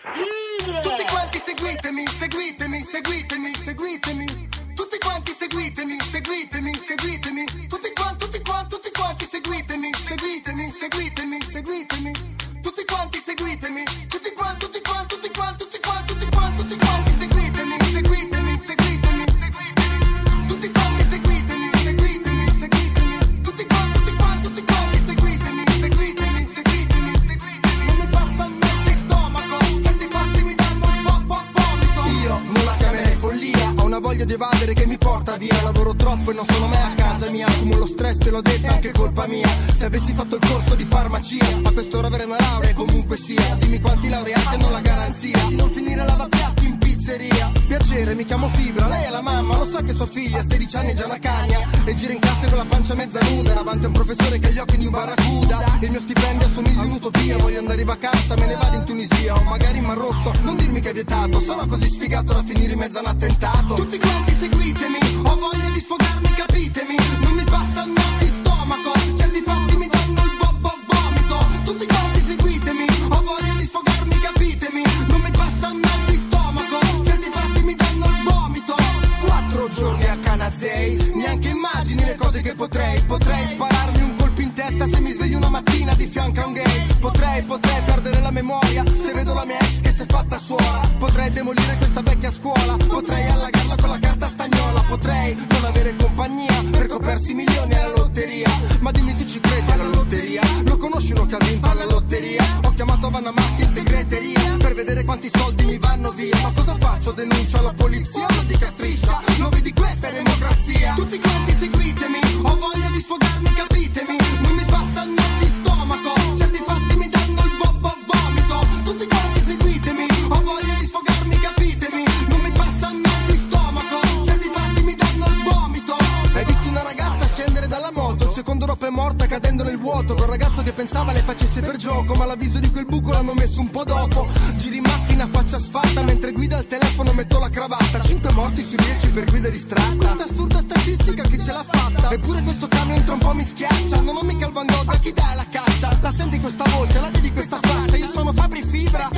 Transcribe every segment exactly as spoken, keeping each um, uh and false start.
Tutti quanti seguitemi, seguitemi, seguitemi, seguitemi. Tutti quanti seguitemi, seguitemi, seguitemi. Tutti quanti, tutti quanti, tutti quanti seguitemi, seguitemi, seguitemi, seguitemi. Tutti quanti seguitemi, tutti quanti, tutti quanti, tutti quanti, tutti quanti, tutti quanti, tutti quanti seguitemi, seguitemi, seguitemi, seguitemi. Tutti quanti seguitemi, seguitemi, seguitemi. Tutti quanti, tutti quanti, tutti quanti seguitemi, seguitemi, seguitemi, seguitemi. Non mi passa il mal di stomaco, certi fatti mi danno un po' po' vomito. Io non la chiamerei follia, ho una voglia di evadere che mi porta via. Lavoro troppo e non sono mai a casa mia, accumulo stress, te l'ho detto, anche colpa mia. Se avessi fatto il corso di farmacia, a quest'ora avrei una laurea comunque sia. Dimmi quanti laureati hanno la garanzia di non finire lavapiatti in pizzeria. Piacere, mi chiamo Fibra, lei è la mamma, lo sa che sua figlia a sedici anni è già una cagna e gira in classe con la pancia mezza nuda davanti a un professore che ha gli occhi di un barracuda. Il mio stipendio assomiglia a un'utopia, voglio andare in vacanza, me ne vado in Tunisia o magari in Mar Rosso. Non dirmi che è vietato, sarò così sfigato da finire in mezzo a un attentato. Tutti quanti seguitemi, ho voglia di sfogarmi, capitemi. Non mi passa il mal di stomaco, certi fatti mi danno il bo bo vomito. Tutti quanti seguitemi, ho voglia di sfogarmi, capitemi. Non mi passa il mal di stomaco, certi fatti mi danno il vomito. Quattro giorni a Canazei, neanche immagini le cose che potrei. Potrei spararmi un colpo in testa se mi sveglio una mattina di fianco a un gay. Potrei, potrei perdere la memoria se vedo la mia ex che si è fatta suora. Potrei demolire questa vecchia scuola, potrei allagarla con la carta stagnola. Potrei non avere compagnia per copersi milioni alla lotteria. Ma dimmi, tu ci credi alla lotteria? Lo conosci uno che ha vinto alla lotteria? Ho chiamato Vanna Marchi in segreteria per vedere quanti soldi mi vanno via. Ma cosa faccio? Denuncio alla polizia o lo dica striscia? Lo vedi, questa è democrazia. Tutti quanti seguitemi, ho voglia di sfogarmi, capitemi. Non mi passa il mal di stomaco, certi fatti mi danno il bo bo vomito. Tutti quanti seguitemi, ho voglia di sfogarmi, capitemi. Non mi passa il mal di stomaco, certi fatti mi danno il vomito. Hai visto una ragazza scendere dalla moto, il secondo dopo è morta cadendo nel vuoto. Quel ragazzo che pensava le facesse per gioco, ma l'avviso di quel buco l'hanno messo un po' dopo. Giri in macchina, faccia sfatta, mentre guida il telefono metto la cravatta. Cinque morti su dieci per guida distratta. Questa assurda statistica chi ce l'ha fatta? Eppure questo camion tra un po' mi schiaccia. Non ho mica il Van Gogh, a chi dai la caccia? La senti questa voce, la vedi questa faccia? Io sono Fabri Fibra,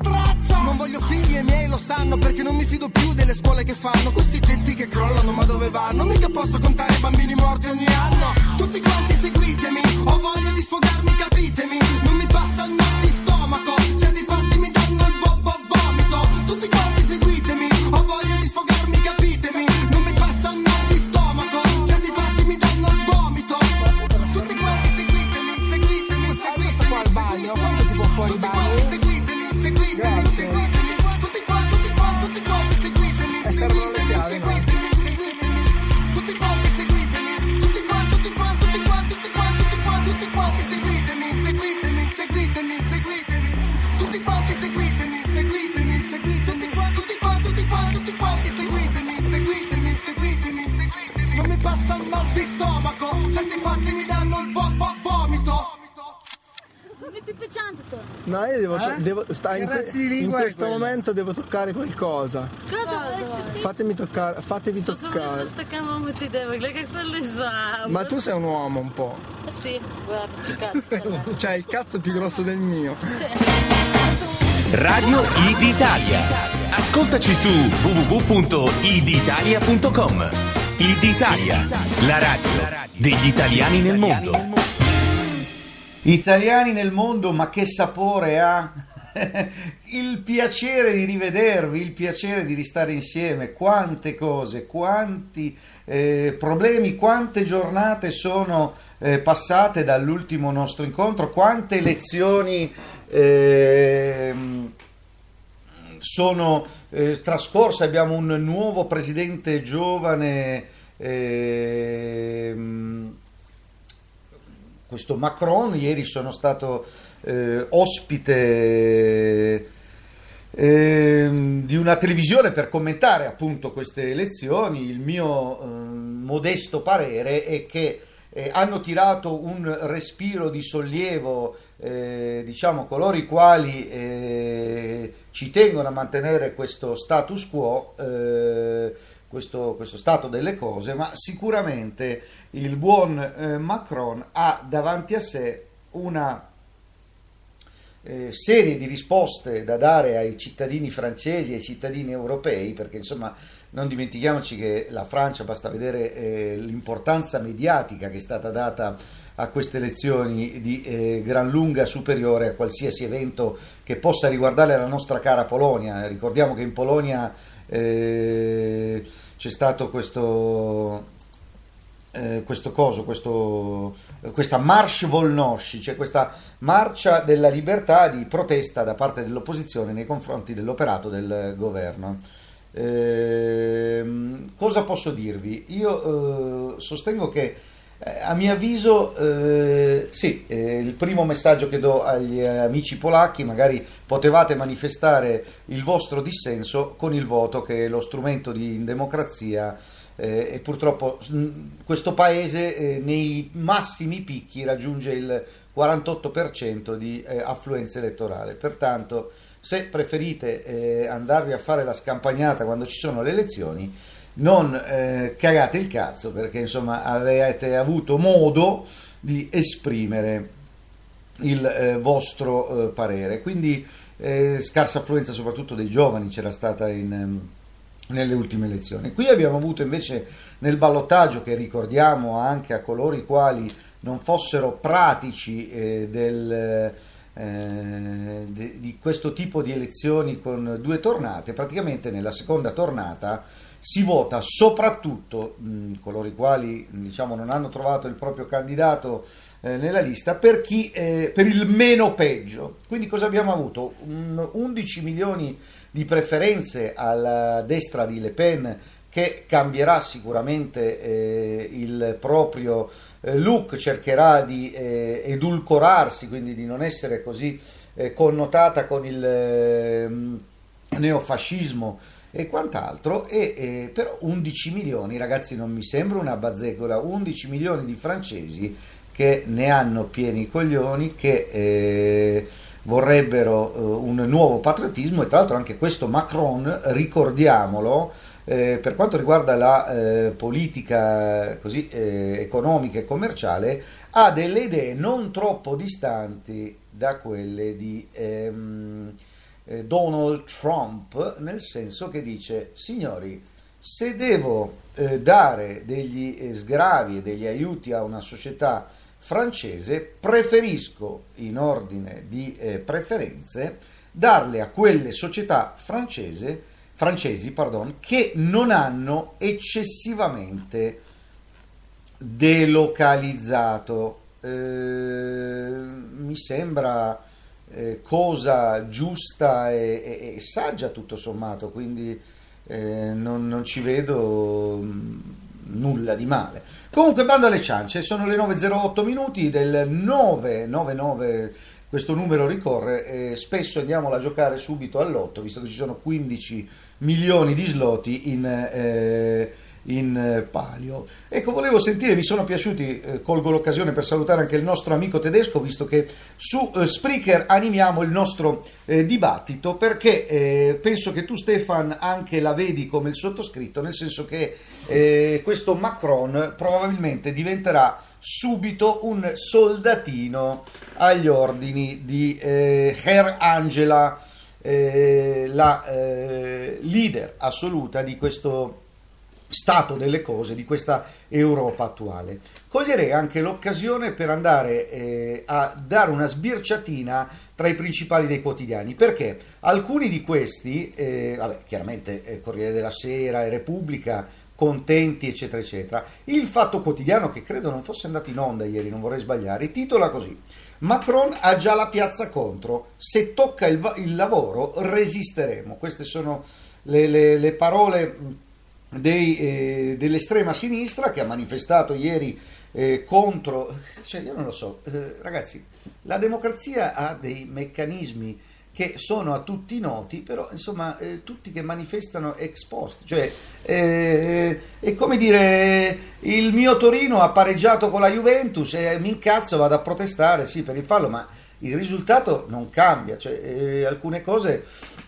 non voglio figli e i miei lo sanno, perché non mi fido più delle scuole che fanno. Questi tetti che crollano, ma dove vanno? Mica posso contare i bambini morti ogni anno. Tutti quanti seguitemi, ho voglia di sfogarmi, capitemi. Non mi passa il mal di stomaco, certi fatti mi danno il bo bo vomito. Tutti quanti seguitemi, ho voglia di sfogarmi, capitemi. Non mi passa il mal di stomaco, certi fatti mi danno il vomito. Tutti quanti seguitemi, seguitemi, seguitemi. Qua al bagno, quando si può fuori il bagno? Seguitemi, seguitemi, seguitemi. Tutti quanti, tutti quanti, tutti quanti seguitemi. E servono le chiavi, no? Tutti quanti seguitemi, tutti quanti, tutti quanti, tutti quanti, tutti quanti, tutti quanti, tutti quanti seguitemi, seguitemi, seguitemi, seguitemi. Tutti quanti seguitemi, seguitemi, seguitemi. Tutti quanti, tutti quanti, tutti quanti seguitemi, seguitemi, seguitemi, seguitemi. Non mi passa il mal di stomaco, certi fatti mi danno il bo bo vomito. No, io devo, Eh? devo stare in, que- Che razza di in lingua è questo quella? momento devo toccare qualcosa. Cosa? Fatemi toccare, fatevi Să să toccare. să cam multe idee, că că să le zoam. Ma tu sei un uomo un po'. Sì, guarda, che cazzo. Cioè il cazzo più grosso del mio. Radio I D Italia. Ascoltaci su w w w punto i d italia punto com. I D Italia, la radio degli italiani nel mondo. Italiani nel mondo, ma che sapore ha? Il piacere di rivedervi, il piacere di ristare insieme, quante cose, quanti eh, problemi, quante giornate sono eh, passate dall'ultimo nostro incontro, quante lezioni eh, sono eh, trascorse. Abbiamo un nuovo presidente giovane, eh, questo Macron. Ieri sono stato eh, ospite eh, di una televisione per commentare appunto queste elezioni. Il mio eh, modesto parere è che eh, hanno tirato un respiro di sollievo, eh, diciamo, coloro i quali eh, ci tengono a mantenere questo status quo, eh, questo, questo stato delle cose, ma sicuramente il buon eh, Macron ha davanti a sé una eh, serie di risposte da dare ai cittadini francesi e ai cittadini europei, perché insomma non dimentichiamoci che la Francia, basta vedere eh, l'importanza mediatica che è stata data a queste elezioni, di eh, gran lunga superiore a qualsiasi evento che possa riguardare la nostra cara Polonia. Ricordiamo che in Polonia eh, c'è stato questo Eh, questo coso, questo, questa Marsz Wolności, cioè questa marcia della libertà di protesta da parte dell'opposizione nei confronti dell'operato del governo. Eh, cosa posso dirvi? Io eh, sostengo che eh, a mio avviso eh, sì, eh, il primo messaggio che do agli amici polacchi: magari potevate manifestare il vostro dissenso con il voto, che è lo strumento di democrazia. Eh, e purtroppo mh, questo paese eh, nei massimi picchi raggiunge il quarantotto per cento di eh, affluenza elettorale. Pertanto, se preferite eh, andarvi a fare la scampagnata quando ci sono le elezioni, non eh, cagate il cazzo, perché insomma avete avuto modo di esprimere il eh, vostro eh, parere. Quindi eh, scarsa affluenza soprattutto dei giovani c'era stata in nelle ultime elezioni. Qui abbiamo avuto invece nel ballottaggio, che ricordiamo anche a coloro i quali non fossero pratici eh, del, eh, de, di questo tipo di elezioni con due tornate, praticamente nella seconda tornata si vota soprattutto mh, coloro i quali diciamo non hanno trovato il proprio candidato eh, nella lista, per chi eh, per il meno peggio. Quindi cosa abbiamo avuto? Un, undici milioni di preferenze alla destra di Le Pen, che cambierà sicuramente eh, il proprio eh, look, cercherà di eh, edulcorarsi, quindi di non essere così eh, connotata con il eh, neofascismo e quant'altro. E eh, però undici milioni, ragazzi, non mi sembra una bazzecola, undici milioni di francesi che ne hanno pieni i coglioni, che eh, vorrebbero eh, un nuovo patriottismo. E tra l'altro anche questo Macron, ricordiamolo, eh, per quanto riguarda la eh, politica così eh, economica e commerciale, ha delle idee non troppo distanti da quelle di ehm, eh, Donald Trump, nel senso che dice: signori, se devo eh, dare degli eh, sgravi e degli aiuti a una società francese, preferisco, in ordine di eh, preferenze, darle a quelle società francese, francesi pardon, che non hanno eccessivamente delocalizzato. Eh, mi sembra eh, cosa giusta e, e, e saggia tutto sommato, quindi eh, non, non ci vedo mh, nulla di male. Comunque, bando alle ciance, sono le nove e zero otto minuti del nove nove nove, questo numero ricorre, e spesso andiamo a giocare subito all'otto, visto che ci sono quindici milioni di sloti in, eh, in palio. Ecco, volevo sentire, vi sono piaciuti, eh, colgo l'occasione per salutare anche il nostro amico tedesco, visto che su eh, Spreaker animiamo il nostro eh, dibattito, perché eh, penso che tu, Stefan, anche la vedi come il sottoscritto, nel senso che eh, questo Macron probabilmente diventerà subito un soldatino agli ordini di eh, Her Angela, eh, la eh, leader assoluta di questo stato delle cose, di questa Europa attuale. Coglierei anche l'occasione per andare eh, a dare una sbirciatina tra i principali dei quotidiani, perché alcuni di questi, eh, vabbè, chiaramente eh, Corriere della Sera e Repubblica, contenti eccetera eccetera. Il Fatto Quotidiano, che credo non fosse andato in onda ieri, non vorrei sbagliare, titola così: Macron ha già la piazza contro, se tocca il, il lavoro resisteremo. Queste sono le, le, le parole dei, eh, dell'estrema sinistra, che ha manifestato ieri eh, contro, cioè io non lo so, eh, ragazzi, la democrazia ha dei meccanismi che sono a tutti noti, però insomma eh, tutti che manifestano ex post, cioè eh, è come dire: il mio Torino ha pareggiato con la Juventus e mi incazzo, vado a protestare sì per il fallo, ma il risultato non cambia, cioè eh, alcune cose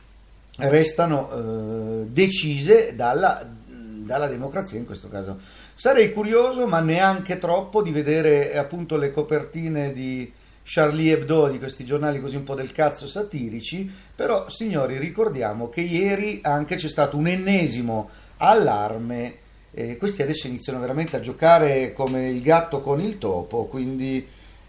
restano eh, decise dalla, dalla democrazia in questo caso. Sarei curioso, ma neanche troppo, di vedere appunto le copertine di Charlie Hebdo, di questi giornali così un po' del cazzo satirici, però signori ricordiamo che ieri anche c'è stato un ennesimo allarme, eh, questi adesso iniziano veramente a giocare come il gatto con il topo, quindi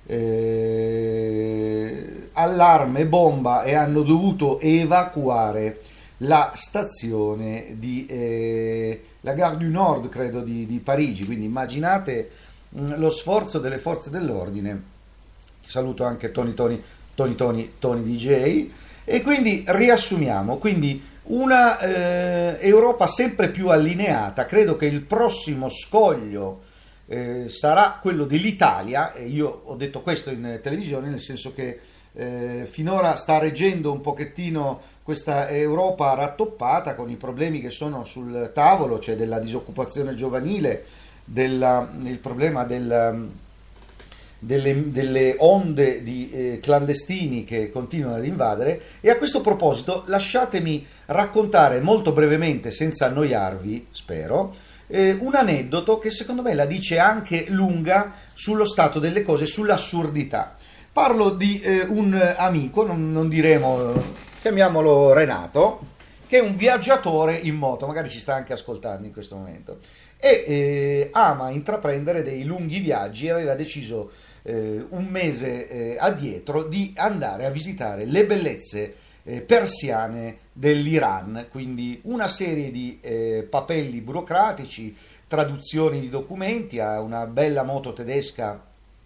eh, allarme, bomba, e hanno dovuto evacuare la stazione di eh, la Gare du Nord, credo, di, di Parigi, quindi immaginate mh, lo sforzo delle forze dell'ordine. Saluto anche Tony Tony Tony Tony Tony D J. E quindi riassumiamo, quindi una eh, Europa sempre più allineata. Credo che il prossimo scoglio eh, sarà quello dell'Italia, e io ho detto questo in televisione, nel senso che eh, finora sta reggendo un pochettino questa Europa rattoppata con i problemi che sono sul tavolo, cioè della disoccupazione giovanile, della, il problema del, delle, delle onde di eh, clandestini che continuano ad invadere. E a questo proposito lasciatemi raccontare molto brevemente, senza annoiarvi, spero, eh, un aneddoto che secondo me la dice anche lunga sullo stato delle cose, sull'assurdità. Parlo di eh, un amico, non, non diremo, chiamiamolo Renato, che è un viaggiatore in moto, magari ci sta anche ascoltando in questo momento, e eh, ama intraprendere dei lunghi viaggi, e aveva deciso eh, un mese eh, addietro di andare a visitare le bellezze eh, persiane dell'Iran, quindi una serie di eh, papelli burocratici, traduzioni di documenti, a una bella moto tedesca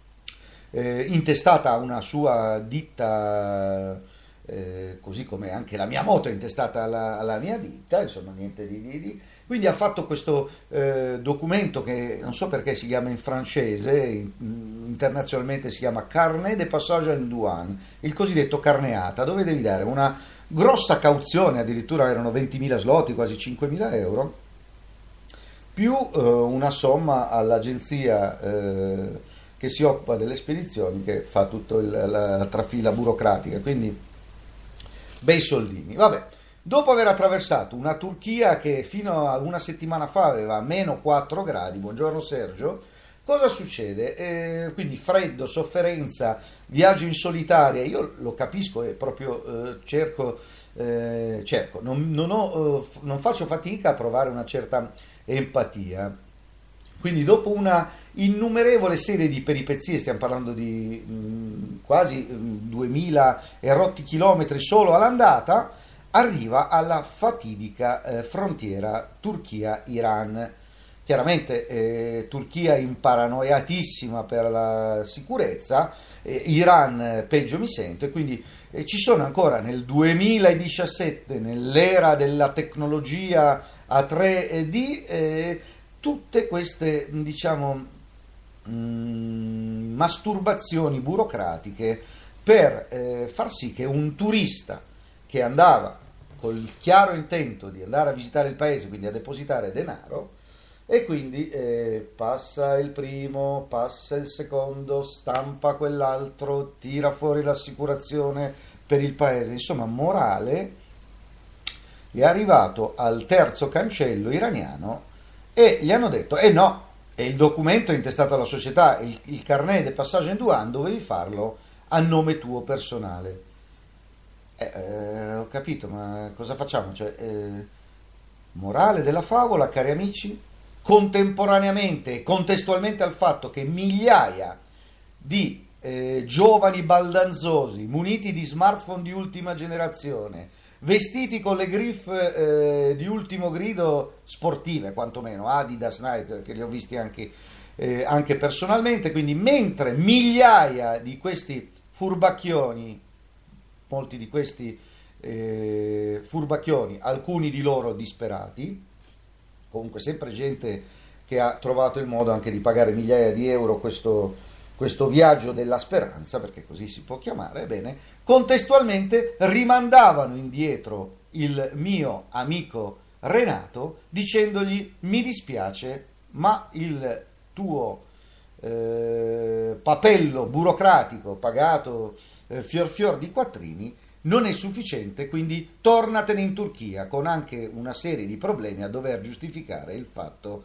eh, intestata a una sua ditta, eh, così come anche la mia moto è intestata alla, alla mia ditta, insomma niente di... di, di. Quindi ha fatto questo eh, documento che non so perché si chiama in francese, in, internazionalmente si chiama Carnet de passage en douane, il cosiddetto carneata, dove devi dare una grossa cauzione, addirittura erano ventimila zloty, quasi cinquemila euro, più eh, una somma all'agenzia eh, che si occupa delle spedizioni, che fa tutta la, la trafila burocratica, quindi bei soldini. Vabbè. Dopo aver attraversato una Turchia che fino a una settimana fa aveva meno quattro gradi, buongiorno Sergio, cosa succede? Eh, quindi freddo, sofferenza, viaggio in solitaria, io lo capisco e proprio eh, cerco, eh, cerco non, non, ho, eh, non faccio fatica a provare una certa empatia. Quindi dopo una innumerevole serie di peripezie, stiamo parlando di mh, quasi mh, duemila e rotti chilometri solo all'andata, arriva alla fatidica eh, frontiera Turchia-Iran. Chiaramente eh, Turchia imparanoiatissima per la sicurezza, eh, Iran eh, peggio mi sento, e quindi eh, ci sono ancora nel duemiladiciassette, nell'era della tecnologia a tre D, eh, tutte queste, diciamo, mh, masturbazioni burocratiche per eh, far sì che un turista che andava col chiaro intento di andare a visitare il paese, quindi a depositare denaro, e quindi eh, passa il primo, passa il secondo, stampa quell'altro, tira fuori l'assicurazione per il paese, insomma morale, è arrivato al terzo cancello iraniano e gli hanno detto eh no, è il documento intestato alla società, il, il carnet de passage en douane, dovevi farlo a nome tuo personale. Eh, eh, ho capito, ma cosa facciamo? Cioè, eh, morale della favola, cari amici, contemporaneamente e contestualmente al fatto che migliaia di eh, giovani baldanzosi muniti di smartphone di ultima generazione, vestiti con le griffe eh, di ultimo grido sportive, quantomeno Adidas, Nike, che li ho visti anche, eh, anche personalmente, quindi mentre migliaia di questi furbacchioni, molti di questi eh, furbacchioni, alcuni di loro disperati, comunque sempre gente che ha trovato il modo anche di pagare migliaia di euro questo, questo viaggio della speranza, perché così si può chiamare, ebbene, contestualmente rimandavano indietro il mio amico Renato dicendogli: mi dispiace, ma il tuo eh, papello burocratico pagato eh, fior fior di quattrini non è sufficiente, quindi tornatene in Turchia, con anche una serie di problemi a dover giustificare il fatto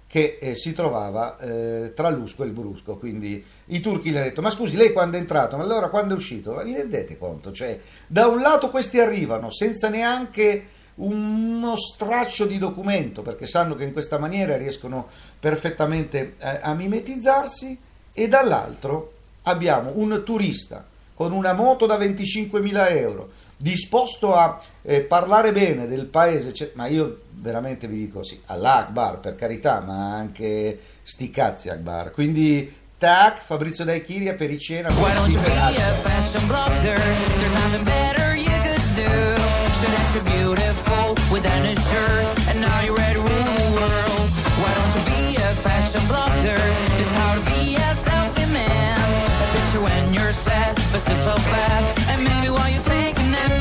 che eh, si trovava eh, tra l'Usco e il Brusco. Quindi i turchi gli hanno detto: ma scusi, lei quando è entrato? Ma allora quando è uscito? Ma vi rendete conto? Cioè, da un lato questi arrivano senza neanche uno straccio di documento, perché sanno che in questa maniera riescono perfettamente a, a mimetizzarsi, e dall'altro abbiamo un turista con una moto da venticinquemila euro disposto a eh, parlare bene del paese, cioè, ma io veramente vi dico sì, Allah Akbar, per carità, ma anche sti cazzi Akbar. Quindi tac, Fabrizio Daichiri a Pericena. Why don't you be a fashion blogger? There's nothing better you could do. Shouldn't you beautiful without a shirt? And now you're ready to rule the world. Why don't you be a fashion blogger? It's hard to be a selfie man. A picture when you're sad, but still so fat. And maybe while you take a nap.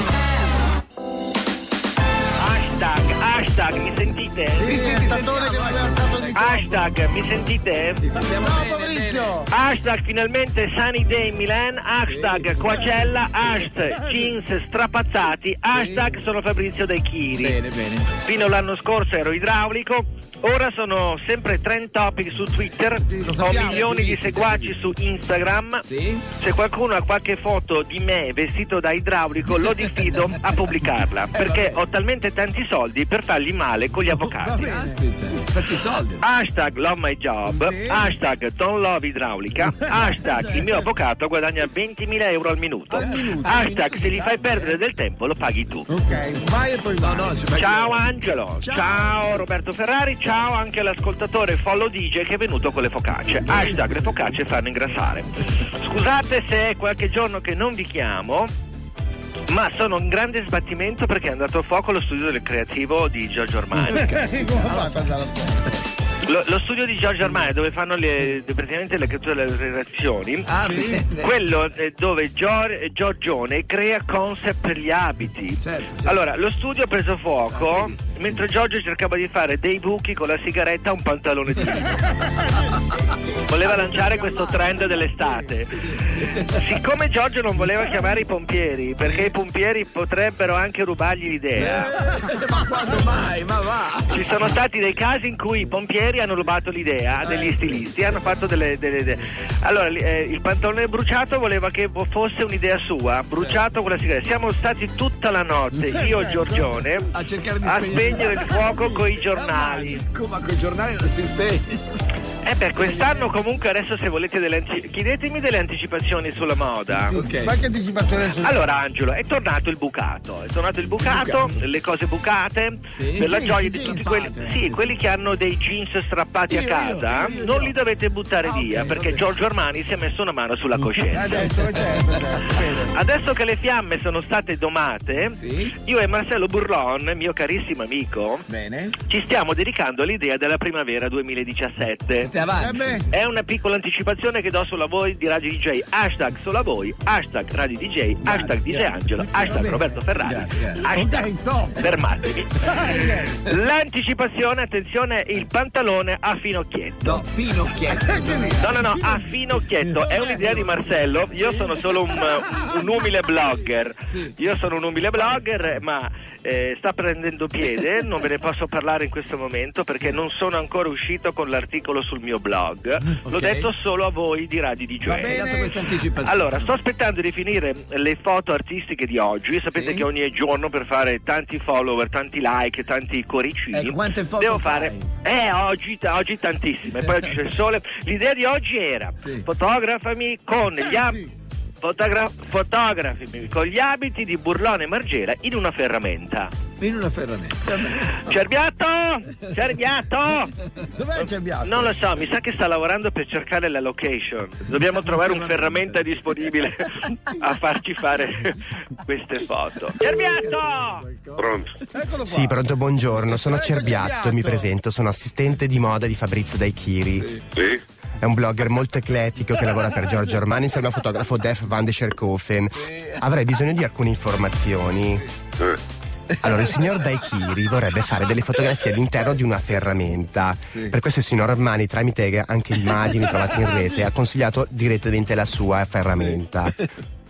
Hashtag, hashtag, mi sentite? Sì, sì, il tattone che mi aveva alzato il microfono. Hashtag, mi sentite? No, Fabrizio! Hashtag finalmente Sunny Day in Milan, hashtag Coachella, hashtag jeans strapazzati, hashtag sono Fabrizio Daichiri. Bene, bene. Fino all'anno scorso ero idraulico, ora sono sempre trend topic su Twitter, ho sappiamo, milioni di seguaci su Instagram. Sì? Se qualcuno ha qualche foto di me vestito da idraulico lo diffido a pubblicarla, perché ho talmente tanti soldi per fargli male con gli avvocati. Aspetta, perché i soldi? Hashtag love my job, Sì. hashtag don't love idraulica, hashtag il mio avvocato guadagna ventimila euro al minuto, Al minuto, hashtag se gli fai perdere del tempo lo paghi tu. Ok, vai e poi No, vai. no, ci fai- Ciao Angelo, ciao. Roberto Ferrari, ciao anche all'ascoltatore Follow D J che è venuto con le focacce, hashtag le focacce fanno ingrassare. Scusate se è qualche giorno che non vi chiamo, ma sono in grande sbattimento perché è andato a fuoco lo studio del creativo di Giorgio Armani. Sì, come fa ad andare a fuoco? Lo, lo studio di Giorgio Armani dove fanno le, praticamente le creature delle relazioni, Ah, bene. quello eh, dove Gior, Giorgione crea concept per gli abiti. Certo, certo. Allora, lo studio ha preso fuoco Ah, vedi. mentre Giorgio cercava di fare dei buchi con la sigaretta e un pantalone di lino. Voleva lanciare questo trend dell'estate. Siccome Giorgio non voleva chiamare i pompieri, perché i pompieri potrebbero anche rubargli l'idea, Ma quando mai? Ma va! ci sono stati dei casi in cui i pompieri hanno rubato l'idea degli stilisti, hanno fatto delle... delle, delle... Allora, eh, il pantalone bruciato voleva che fosse un'idea sua, bruciato con la sigaretta. Siamo stati tutta la notte, io e Giorgione, A cercare di a spegnere- spegnere il fuoco con i giornali. Come con i giornali non si spegne. Eh per quest'anno comunque adesso se volete delle anti... chiedetemi delle anticipazioni sulla moda. Ok. Qualche anticipazione adesso. Allora Angelo, è tornato il bucato, è tornato il bucato, le cose bucate, Sì. per la Sì, gioia sì, di tutti sì, quelli, fate. sì, quelli che hanno dei jeans strappati Io, a io, casa, io, io, non io. li dovete buttare Ah, via ok, perché va bene. Giorgio Armani si è messo una mano sulla coscienza. Adesso, certo, certo, certo. Adesso che le fiamme sono state domate, Sì? io e Marcello Burlon, mio carissimo amico, Bene. ci stiamo dedicando all'idea della primavera duemiladiciassette. Stai Eh avanti. beh, È una piccola anticipazione che do sulla voi di Radio D J, hashtag solo a voi, hashtag Radio D J, hashtag D J grazie. Angelo, hashtag Roberto Ferrari, Grazie, grazie. hashtag ok, top. fermatevi. L'anticipazione, attenzione, il pantalone a finocchietto. No, Pinocchietto. No, no, no, a finocchietto, è un'idea di Marcello, io sono solo un, un umile blogger, io sono un umile blogger, ma eh, sta prendendo piede, non ve ne posso parlare in questo momento perché non sono ancora uscito con l'articolo sul mio blog, l'ho Ok. detto solo a voi di Radio D J. Hai dato questa anticipazione. Allora, sto aspettando di finire le foto artistiche di oggi. Sapete Sì. che ogni giorno per fare tanti follower, tanti like, tanti coricini, Ecco, quante foto devo fai? fare. Eh, oggi, oggi tantissime. Poi oggi c'è il sole. L'idea di oggi era: Sì. fotografami con gli abiti. Fotogra- fotografami con gli abiti di Burlone e Margera in una ferramenta. In una ferramenta. Cerbiato! Cerbiato! Dov'è il cerbiato? Non lo so, mi sa che sta lavorando per cercare la location. Dobbiamo trovare un ferramenta disponibile a farci fare queste foto. Cerbiato! Pronto? Eccolo qua. Sì, pronto, buongiorno, sono Ecco Cerbiatto, Cerbiatto. mi presento, sono assistente di moda di Fabrizio Daichiri. Sì? È un blogger molto eclettico che lavora per Giorgio Armani insieme al fotografo Def van de Scherkofen. Avrei bisogno di alcune informazioni. Eh. Allora, il signor Daichiri vorrebbe fare delle fotografie all'interno di una ferramenta. Per questo il signor Armani, tramite anche immagini trovate in rete, ha consigliato direttamente la sua ferramenta.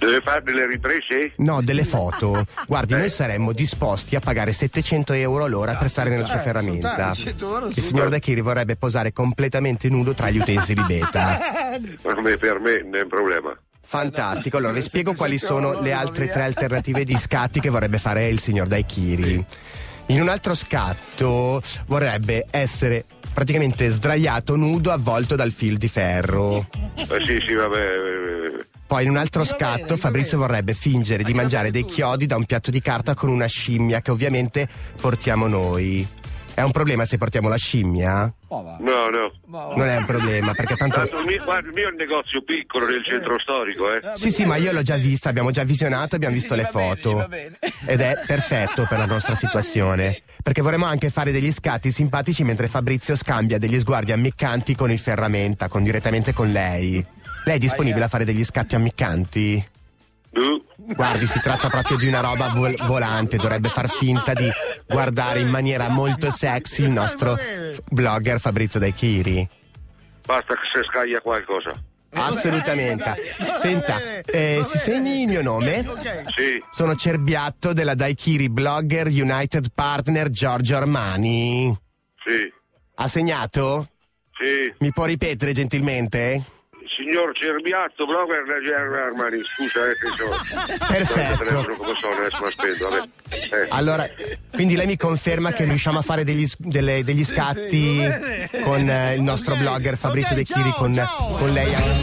Deve fare delle riprese? No, delle foto. Guardi, noi saremmo disposti a pagare settecento euro l'ora per stare nella sua ferramenta. Il signor Daiquiri vorrebbe posare completamente nudo tra gli utensili beta. Per me, per me non è un problema. Fantastico, allora le spiego quali sono le altre tre alternative di scatti che vorrebbe fare il signor Daiquiri. In un altro scatto vorrebbe essere praticamente sdraiato nudo avvolto dal fil di ferro. Eh, sì, sì, vabbè. Poi in un altro scatto Fabrizio vorrebbe fingere di mangiare dei chiodi da un piatto di carta con una scimmia che ovviamente portiamo noi. È un problema se portiamo la scimmia? No, no. Non è un problema perché tanto... Tanto il mio, guarda, il mio è un negozio piccolo nel centro storico, eh. Sì, sì, ma io l'ho già vista, abbiamo già visionato, abbiamo visto le foto. Ed è perfetto per la nostra situazione. Perché vorremmo anche fare degli scatti simpatici mentre Fabrizio scambia degli sguardi ammiccanti con il ferramenta, con, direttamente con lei. Lei è disponibile a fare degli scatti ammiccanti? Uh. Guardi, si tratta proprio di una roba vol- volante, dovrebbe far finta di guardare in maniera molto sexy il nostro blogger Fabrizio Daiquiri. Basta che si scaglia qualcosa. Assolutamente. Senta, eh, si segni il mio nome? Sì. Sono Cerbiatto della Daiquiri Blogger United Partner Giorgio Armani. Sì. Ha segnato? Sì. Mi può ripetere gentilmente? Signor Cerbiatto, blogger da Armani, scusa, eh, che so. Perfetto. Telefono come sono, adesso mi aspetto, vabbè. Eh. Allora, quindi lei mi conferma che riusciamo a fare degli, delle, degli scatti con eh, il nostro blogger Fabrizio Okay, Daiquiri, ciao, con, ciao. con lei anche.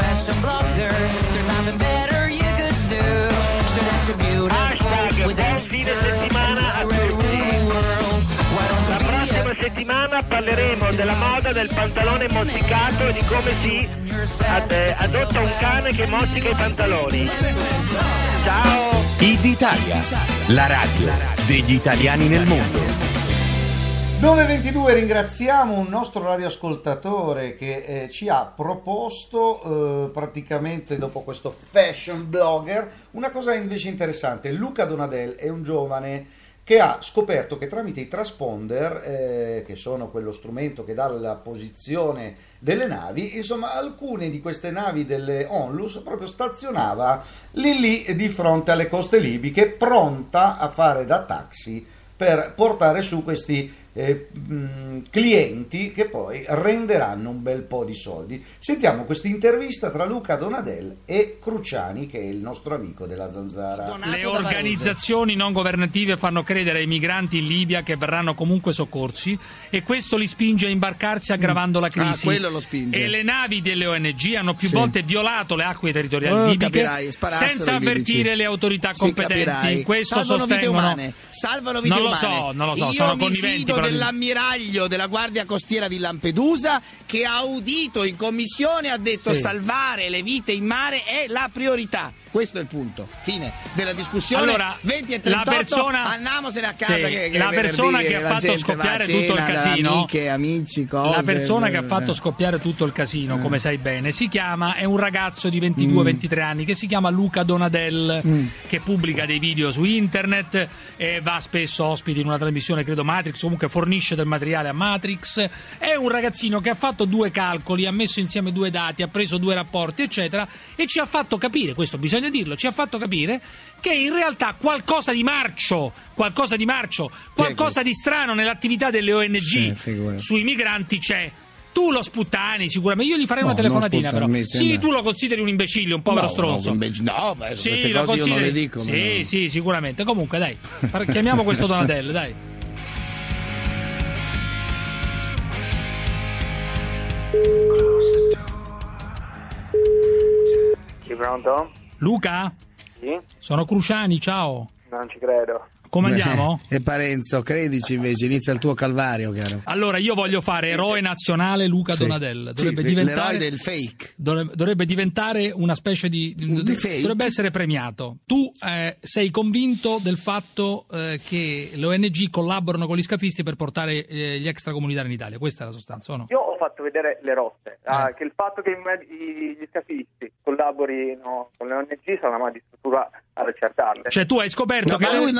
Hashtag buon fine settimana a tutti. La prossima settimana parleremo della moda del pantalone mozzicato e di come si ad, adotta un cane che mozzica i pantaloni. Ciao! I d'Italia, la radio degli italiani nel mondo. nove e ventidue, ringraziamo un nostro radioascoltatore che eh, ci ha proposto eh, praticamente dopo questo fashion blogger una cosa invece interessante. Luca Donadel è un giovane che ha scoperto che tramite i transponder, eh, che sono quello strumento che dà la posizione delle navi, insomma alcune di queste navi delle Onlus proprio stazionava lì lì di fronte alle coste libiche, pronta a fare da taxi per portare su questi eh, mh, clienti che poi renderanno un bel po' di soldi. Sentiamo questa intervista tra Luca Donadel e Cruciani, che è il nostro amico della Zanzara. Le organizzazioni non governative fanno credere ai migranti in Libia che verranno comunque soccorsi e questo li spinge a imbarcarsi aggravando la crisi. Ah, quello lo spinge. E le navi delle O N G hanno più Sì. volte violato le acque territoriali Oh, libiche capirai, sparassero senza i libici. avvertire le autorità Sì, competenti. capirai. Questo Salvano vite sostengono. umane. Salvano vite non lo umane. so, non lo so, Io sono mi conniventi. fido però- dell'ammiraglio della Guardia Costiera di Lampedusa che ha udito in commissione, ha detto Sì. salvare le vite in mare è la priorità. Questo è il punto. Fine della discussione. Allora, venti e la trentotto, persona- andiamosene a casa. Sì, che, che la è venerdì, persona che ha la fatto gente scoppiare va a tutto il cena, da casino, amiche, amici, cose. La persona che ha eh. fatto scoppiare tutto il casino, come sai bene, si chiama, è un ragazzo di ventidue ventitré anni che si chiama Luca Donadel, Mm. che pubblica dei video su internet e va spesso ospite in una trasmissione, credo Matrix, comunque fornisce del materiale a Matrix. È un ragazzino che ha fatto due calcoli, ha messo insieme due dati, ha preso due rapporti, eccetera, e ci ha fatto capire, questo bisogna dirlo, ci ha fatto capire che in realtà qualcosa di marcio, qualcosa di marcio, qualcosa di strano nell'attività delle O N G Sì, figurati. sui migranti c'è. Tu lo sputtani sicuramente, io gli farei No, una telefonatina non però. sputtarmi, Sì, sembra. tu lo consideri un imbecille, un povero No, stronzo. no, invece- no, beh, sì, queste lo cose io non consideri- le dico, ma Sì, no. sì, sicuramente. Comunque dai, par- chiamiamo questo Donatello, dai. Sì, pronto? Luca? Sì? Sono Cruciani, ciao. Non ci credo. Come andiamo? E Parenzo, credici invece, inizia il tuo calvario, caro. Allora, io voglio fare eroe nazionale Luca Sì. Donadel. Sì, Dovrebbe l- diventare l'eroe del fake. dovrebbe, dovrebbe diventare una specie di, di- Di fake? dovrebbe essere premiato. Tu eh, sei convinto del fatto eh, che le O N G collaborano con gli scafisti per portare eh, gli extracomunitari in Italia? Questa è la sostanza, o no? Io ho fatto vedere le rotte, Eh. ah, che il fatto che i med- i- gli scafisti collaborino con le O N G sarà una magistratura ad accertarle. Cioè tu hai scoperto No, che ma le- lui non ha scoperto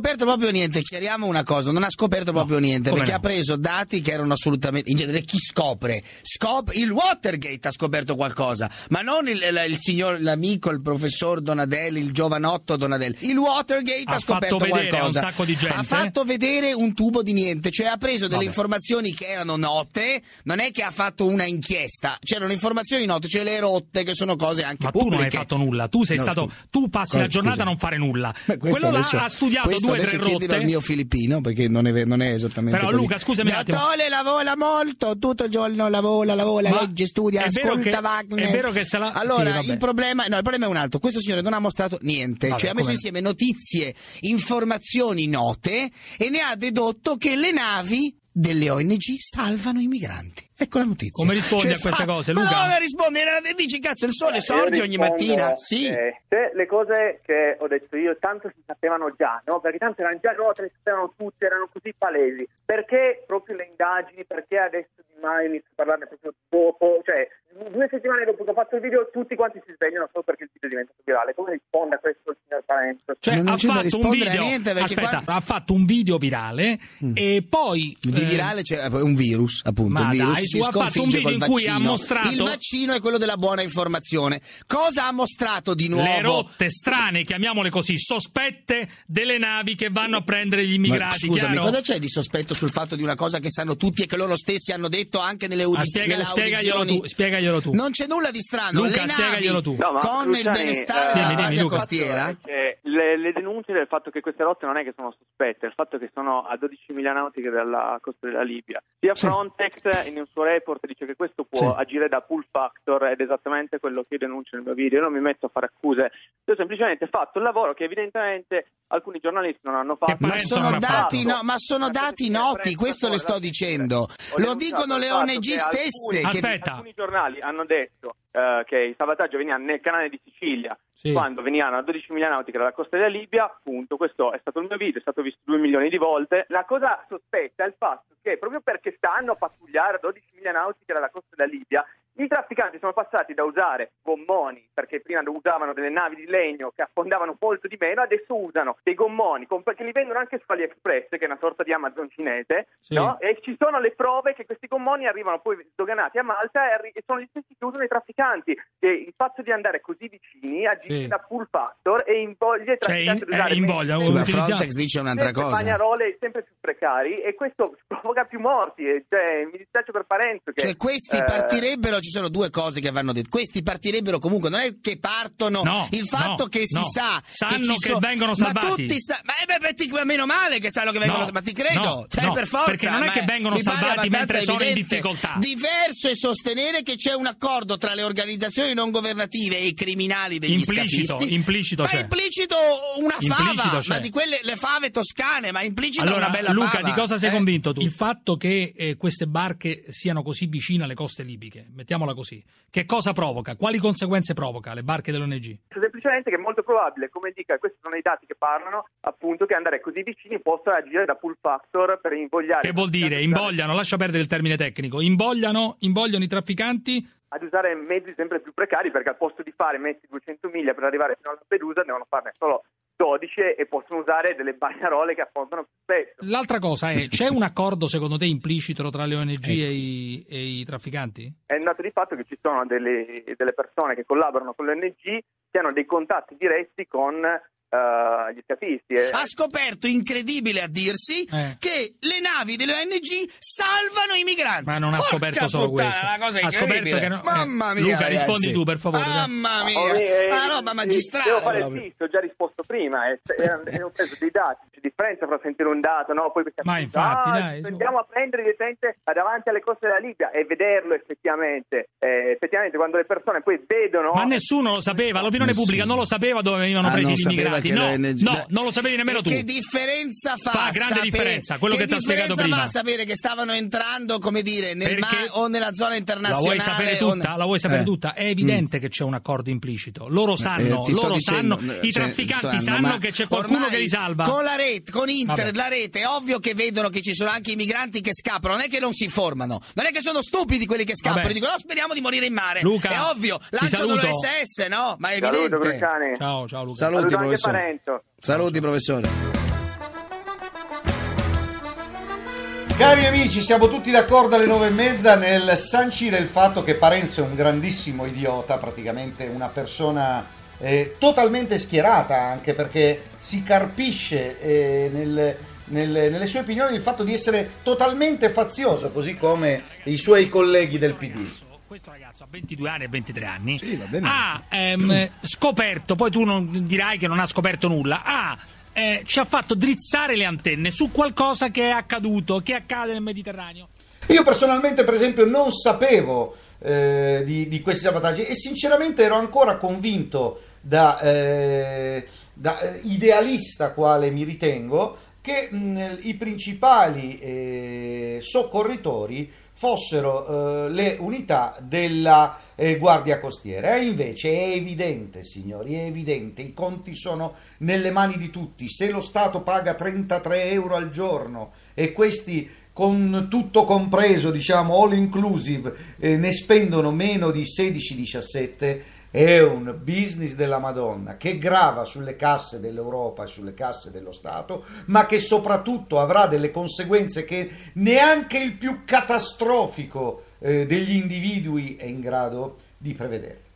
scoperto proprio niente. Chiariamo una cosa, non ha scoperto proprio niente, come perché no? ha preso dati che erano assolutamente... In genere chi scopre? Scop- il Watergate ha scoperto qualcosa, ma non il, il, il signor, l'amico, il professor Donadelli, il giovanotto Donadelli. Il Watergate ha, Ha scoperto fatto vedere qualcosa. a un sacco di gente. Ha fatto vedere un tubo di niente, cioè ha preso delle Vabbè. informazioni che erano note, non è che ha fatto una inchiesta, c'erano informazioni note, cioè le rotte che sono cose anche Ma tu pubbliche. non hai fatto nulla, tu sei No, stato, scusa. tu passi Oh, la giornata scusa. a non fare nulla. Beh, questo Quello là adesso- ha studiato questo due o adesso tre chiedilo rotte. al mio filippino, perché non è, non è esattamente Però così. Luca, scusami un attimo. Gattone lavora molto, tutto il giorno lavora, lavora, Ma legge, studia, è vero ascolta che- Wagner. è vero che se la- Allora, sì, vabbè. il problema, no, il problema è un altro. Questo signore non ha mostrato niente, Vabbè, cioè ha messo come- insieme notizie, informazioni note e ne ha dedotto che le navi delle O N G salvano i migranti. Ecco la notizia. Come rispondi Cioè, a queste sa- cose, Ma Luca? dove rispondere? Dici cazzo, il sole Io sorge ogni rispondo, mattina. Sì. eh, se le cose che ho detto io tanto si sapevano già, no? Perché tanto erano già note, le sapevano tutte, erano così palesi. Perché proprio le indagini, perché adesso di mai inizio a parlarne proprio dopo, cioè due settimane dopo che ho fatto il video tutti quanti si svegliano solo perché il video è diventato virale. Come risponde a questo il signor Parenzo? Cioè, Non ha c'è da fatto un rispondere a video. niente, perché Aspetta, qua- ha fatto un video virale e poi Di eh, virale c'è un virus, appunto. ma Un virus dai, si tu ha fatto un sconfigge video col in cui ha vaccino. mostrato- Il vaccino è quello della buona informazione. Cosa ha mostrato di nuovo? le rotte strane, chiamiamole così, sospette delle navi che vanno a prendere gli Ma immigrati. scusami, chiaro? cosa c'è di sospetto sul fatto di una cosa che sanno tutti e che loro stessi hanno detto anche nelle, Ah, udiz- spiega- nelle spiegaglielo audizioni? tu, spiegaglielo tu. Non c'è nulla di strano. Luca, le navi spiegaglielo tu. No, ma con il Luciani, benestare eh, della dimmi, guardia dimmi, Luca. costiera. Che le, le denunce del fatto che queste rotte non è che sono sospette, il fatto che sono a dodici miglia nautiche dalla costa della Libia. Sia Sì. Frontex in un suo report dice che questo può Sì. agire da pull factor ed è esattamente quello che io denuncio nel mio video. Io non mi metto a fare accuse, io ho semplicemente fatto un lavoro che evidentemente alcuni giornalisti non hanno fatto. Che Ma Parenzo sono non ha dati, fatto. no, ma sono dati noti, questo le sto dicendo. Lo dicono le O N G stesse. che- Aspetta. Alcuni giornali hanno detto eh, che il salvataggio veniva nel canale di Sicilia, Sì. quando venivano a dodici miglia nautiche dalla costa della Libia. Appunto, questo è stato il mio video, è stato visto due milioni di volte. La cosa sospetta è il fatto che proprio perché stanno a pattugliare a dodici miglia nautiche dalla costa della Libia, i trafficanti sono passati da usare gommoni, perché prima usavano delle navi di legno che affondavano molto di meno, adesso usano dei gommoni con- che li vendono anche su AliExpress, che è una sorta di Amazon cinese, Sì. no? E ci sono le prove che questi gommoni arrivano poi sdoganati a Malta e, arri- e sono gli stessi che usano i trafficanti. E il fatto di andare così vicini agisce Sì. da pull factor e invoglia i Cioè, trafficanti in- ad usare eh, invoglia, sempre- Sì, ma utilizza- Frontex dice un'altra sempre cosa. bagnarole sempre più precari, e questo provoca più morti. E, cioè, mi dispiace per Parenzo che Cioè questi eh, partirebbero, ci sono due cose che vanno dette, questi partirebbero comunque, non è che partono, No, il fatto no, che si no. sa Sanno che, ci che sono- vengono ma salvati. tutti sa- ma, eh, beh, beh, ti- ma meno male che sanno che vengono No, salvati, ma ti credo, no, cioè, no, per forza, perché non è ma che vengono mi pare salvati abbastanza mentre sono in evidente. difficoltà. Diverso è sostenere che c'è un accordo tra le organizzazioni non governative e i criminali degli Implicito, scafisti. implicito ma c'è. implicito una Implicito fava, c'è. ma di quelle le fave toscane, ma implicito Allora, una bella Luca, fava. di cosa sei eh? convinto tu? Il fatto che eh, queste barche siano così vicine alle coste libiche, mettiamola così, che cosa provoca? Quali conseguenze provoca le barche dell'O N G? semplicemente che è molto probabile, come dica, questi sono i dati che parlano, appunto, che andare così vicini possa agire da pull factor per invogliare. Che vuol dire? Invogliano, lascia perdere il termine tecnico, invogliano, invogliano i trafficanti ad usare mezzi sempre più precari, perché al posto di fare metti duecento miglia per arrivare fino a Lampedusa devono farne solo dodici e possono usare delle bagnarole che affondano più spesso. L'altra cosa è, c'è un accordo secondo te implicito tra le O N G e, i, e i trafficanti? È un dato di fatto che ci sono delle, delle persone che collaborano con le O N G, che hanno dei contatti diretti con uh, gli scafisti. E... Ha scoperto, incredibile a dirsi, Eh. che le navi delle O N G salvano i migranti. Ma non ha Porca scoperto solo puttana, questo. una cosa Ha scoperto incredibile. che no- Mamma eh, mia, Luca, ragazzi. rispondi tu, per favore. Mamma mia, Oh, eh, una roba eh, magistrale. Devo fare il proprio. visto, ho già risposto prima, e e ho preso dei dati, c'è differenza fra sentire un dato, no? Poi questi Ma appunti, infatti, ah, dai, su. andiamo a prendere direttamente davanti alle coste della Libia e vederlo effettivamente. Eh, effettivamente quando le persone poi vedono... Ma nessuno lo sapeva, l'opinione Nessuno. pubblica non lo sapeva dove venivano Ah, presi non gli sapeva immigrati. che No, le O N G no, non lo sapevi nemmeno E tu. Che differenza fa? Fa grande sapere- differenza, quello che ti ha spiegato differenza prima. fa sapere che stavano entrando, come dire, nel Perché mare o nella zona La internazionale? vuoi sapere o- tutta? La vuoi sapere Eh. tutta? È evidente che c'è un accordo implicito. Loro sanno, Eh, ti sto loro dicendo, sanno, eh, i cioè, trafficanti sanno, sanno ma che c'è qualcuno ormai che li salva. Con la rete, con internet, Vabbè. la rete, è ovvio che vedono che ci sono anche i migranti che scappano, non è che non si informano, non è che sono stupidi quelli che scappano, Vabbè. dicono no, speriamo di morire in mare. Luca, è ovvio, ti lanciano saluto. l'O S S, no? Ma è Saluto, evidente. Cruciani. Ciao, ciao Luca. Saluti, Saluto anche professore. Parenzo. Saluti, professore. Cari amici, siamo tutti d'accordo alle nove e mezza nel sancire il fatto che Parenzo è un grandissimo idiota, praticamente una persona eh, totalmente schierata, anche perché si carpisce eh, nel, nel, nelle sue opinioni il fatto di essere totalmente fazioso, così come i suoi colleghi del P D. Questo ragazzo ha ventidue anni e ventitré anni, Sì, va bene. ha ehm, scoperto, poi tu non dirai che non ha scoperto nulla, ha, eh, ci ha fatto drizzare le antenne su qualcosa che è accaduto, che accade nel Mediterraneo. Io personalmente, per esempio, non sapevo eh, di, di questi sabotaggi e sinceramente ero ancora convinto da, eh, da eh, idealista quale mi ritengo che mh, i principali eh, soccorritori fossero eh, le unità della eh, Guardia Costiera. E invece è evidente, signori, è evidente, i conti sono nelle mani di tutti. Se lo Stato paga trentatré euro al giorno e questi, con tutto compreso, diciamo all inclusive, eh, ne spendono meno di sedici diciassette, è un business della Madonna che grava sulle casse dell'Europa e sulle casse dello Stato, ma che soprattutto avrà delle conseguenze che neanche il più catastrofico eh, degli individui è in grado di prevedere.